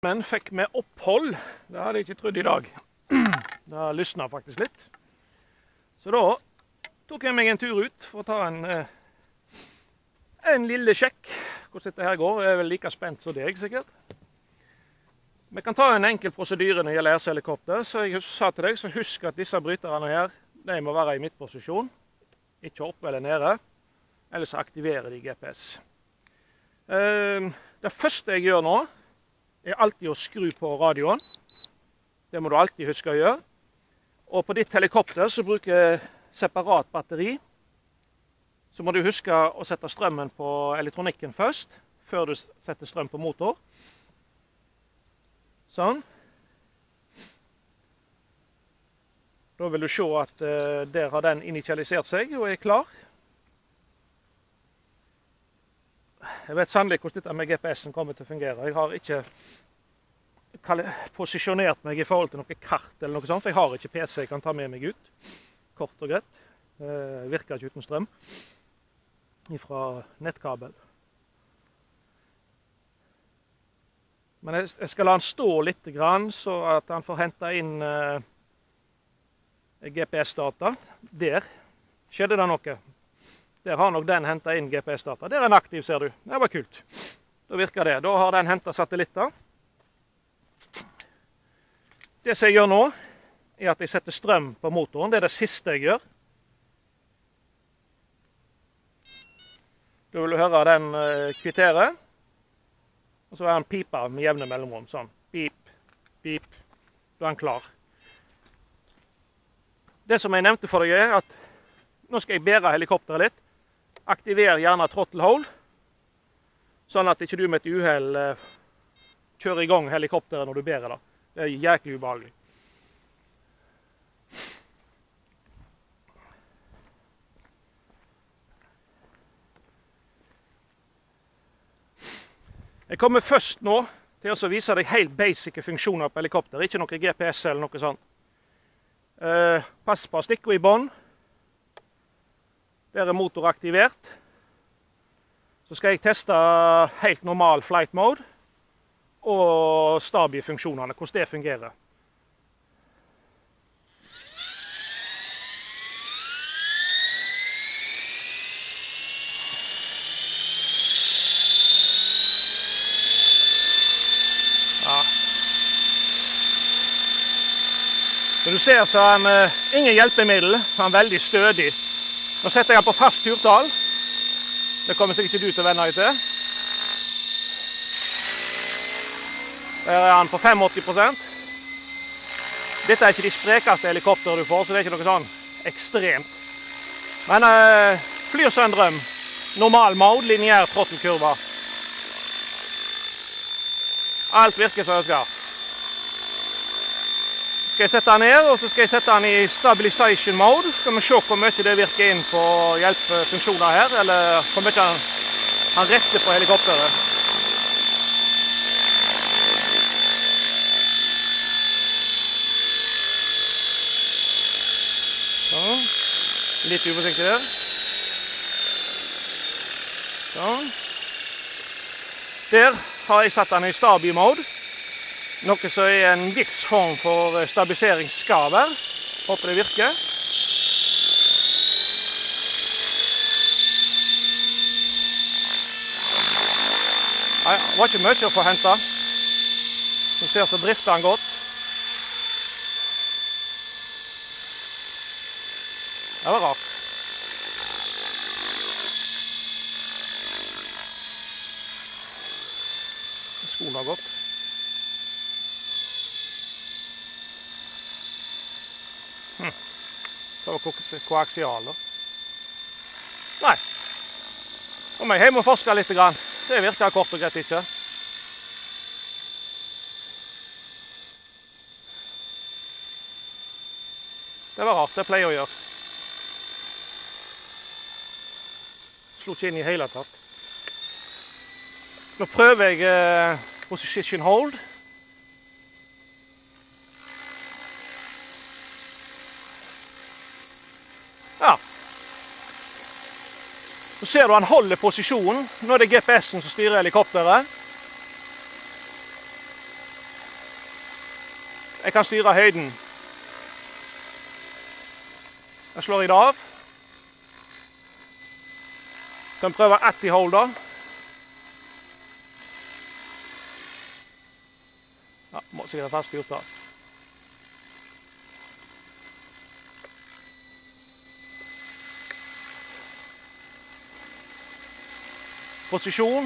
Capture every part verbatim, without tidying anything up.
Men fikk vi opphold, det hadde jeg ikke trodd i dag. Det lysnet faktisk litt. Så da tok jeg meg en tur ut for å ta en, en lille sjekk. Hvordan dette her går, jeg er vel like spent som deg sikkert. Vi kan ta en enkel prosedyre når det gjelder helikopter, så jeg sa til deg, så husk at disse bryterne her, de må være i midtposisjon, ikke oppe eller nede, ellers aktiverer de G P S. Det første jeg gjør nå, er alltid å skru på radioen. Det må du alltid huske å gjøre. Og på ditt helikopter så bruker jeg separat batteri. Så må du huske å sette strømmen på elektronikken først, før du setter strøm på motor. Sånn. Da vil du se at uh, der har den initialisert seg og er klar. Jeg vet sannelig hvordan dette med G P S-en kommer til å fungere. Jeg har ikke posisjonert meg i forhold til noe kart eller noe sånt, for jeg har ikke P C jeg kan ta med meg ut. Kort og greit. Det virker ikke uten strøm. Fra nettkabel. Men jeg skal la den stå litt grann, så at han får hente inn uh, G P S-data. Der skjedde det noe. Der har nok den hentet inn G P S-data. Der er den aktiv, ser du. Det var kult. Da virker det. Da har den hentet satellitter. Det som jeg gjør nå, er at jeg setter strøm på motoren. Det er det siste jeg gjør. Da vil du høre den kvittere. Og så er den pipa med jevne mellomrom. Sånn. Pip, pip. Da er den klar. Det som jeg nevnte for deg er at nå skal jeg bære helikopteret litt. Aktiver gjerne throttle hold, sånn at ikke du med et uheld kjører i gang helikopteret når du bærer det. Det er jæklig ubehagelig. Jeg kommer først nå til å vise deg helt basic funksjoner på helikopter, ikke noe G P S eller noe sånt. Uh, pass på stikket i bånd. Der er motor aktivert. Så skal jeg teste helt normal flight mode og stabi-funksjonene, hvordan det fungerer. Ja. Så du ser så han uh, ingen hjelpemiddel, han er veldig stødig. Nå setter jeg den på fast turtall. Det kommer sikkert ikke du til å vende deg til. Der er han på åttifem prosent. Dette er ikke de sprekeste helikoptere du får, så det er ikke noe sånn ekstremt. Men uh, flyr så en drøm. Normal mode, lineær throttle-kurva. Alt virker som det skal. Skal jeg sette den ned, og så skal jeg sette den i stabilization mode. Skal vi se hvor mye det virker inn på hjelpefunksjoner her, eller hvor mye han, han retter på helikopteret. Sånn. Litt uforsiktig der. Sånn. Der har jeg satt den i stabi mode. Noe som er en viss form for stabiliseringsskade. Håper det virker. Nei, det var ikke mye å få hentet. Du ser så drifter han godt. Det var rart. Skolen har gått. Hmm. Det var koaksialer. Nei. Nå må jeg hjem og forske litt. Det virker kort og greit ikke. Det var rart, det pleier jeg å gjøre. Slo ikke inn i hele tatt. Nå prøver jeg eh, position hold. Ja. Så ser du han holder posisjonen. Nå er det G P S-en som styrer helikopteret. Jeg kan styre høyden. Jeg slår i det av. Kan prøve ett i hold da. Ja, må sikkert ha faststyrt da. Posisjon.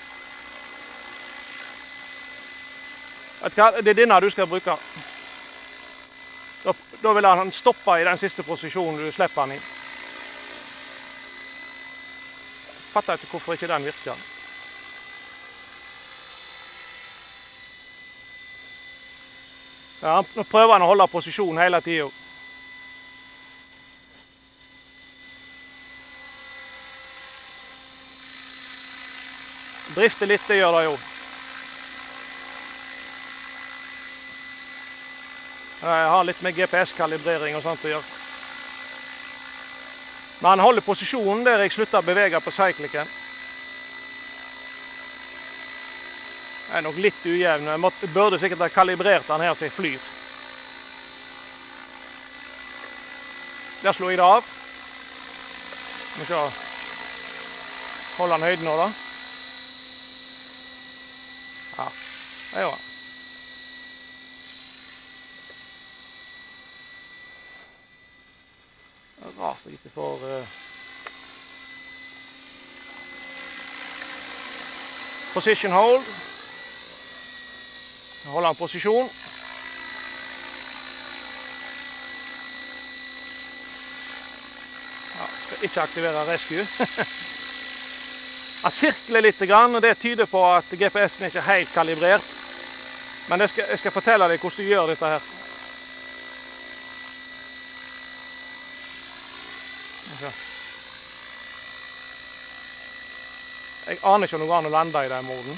Det er denne du skal bruke. Da, da vil han stoppe i den siste posisjonen du slipper han i. Jeg fatter ikke hvorfor ikke den virker. Ja, nå prøver han å holde posisjonen hele tiden. Drifter litt, det gjør det jo. Jeg har litt med G P S-kalibrering og sånt å gjøre. Men han holder posisjonen der jeg slutter å bevege på seiklikken. Det er nok litt ujevn. Jeg måtte, burde sikkert ha kalibrert den her så jeg flyr. Der slår jeg det av. Må se. Hold den høyden nå da. Ja, det gjør han. Det er rart jeg ikke får uh... position hold. Holder han posisjon. Ja, skal ikke aktivere rescue. Han sirkler litt, og det tyder på at G P S-en ikke er helt kalibrert. Men jeg skal, jeg skal fortelle deg hvordan du gjør dette her. Jeg aner ikke om det går an å lande i den moden.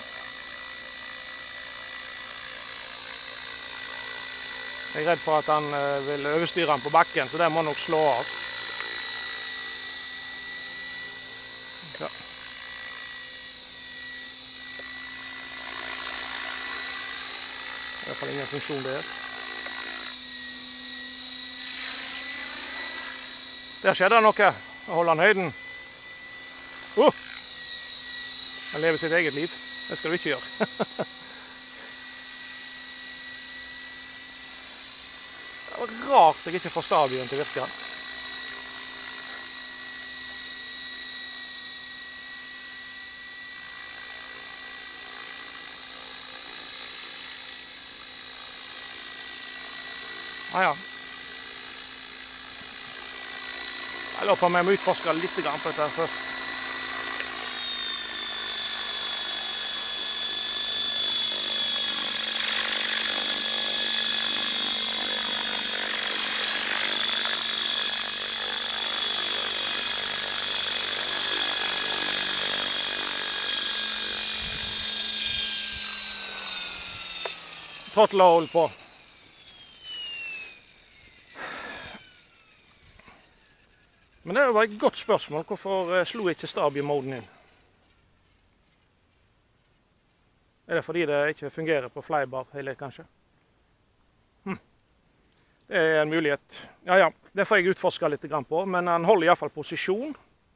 Jeg er redd for at han vil overstyre den på bakken, så det må nok slå av. Ja. I hvert fall ingen funksjon der. Der skjedde noe. Jeg holder han høyden. Uh! Han lever sitt eget liv. Det skal du ikke gjøre. Det var rart jeg ikke får stabien til å virke. Ah, ja. Jeg lurer på om jeg må utforske litt på dette først. Throttle hold på. Men det var et godt spørsmål. Hvorfor slo ikke stab-moden inn? Er det fordi det ikke fungerer på flybar heller, kanskje? Hm. Det er en mulighet. Ja, ja. Det får jeg utforske litt på, men han holder i hvert fall posisjon.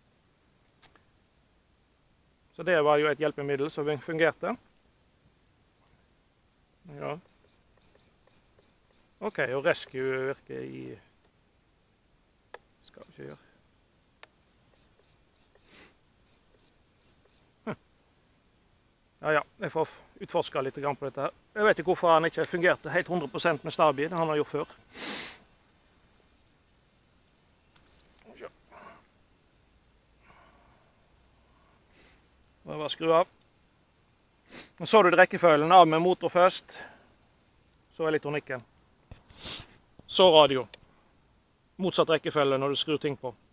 Så det var jo et hjelpemiddel som fungerte. Ja. Ok, og rescue virker i... Skal vi ikke gjøre. Ja, ja, jeg får utforske litt på dette her. Jeg vet ikke hvorfor han ikke fungerte helt hundre prosent med stabi, det han har gjort før. Det var skru av. Nå så du rekkefølgen av med motor først. Så elektronikken. Så radio. Motsatt rekkefølge når du skrur ting på.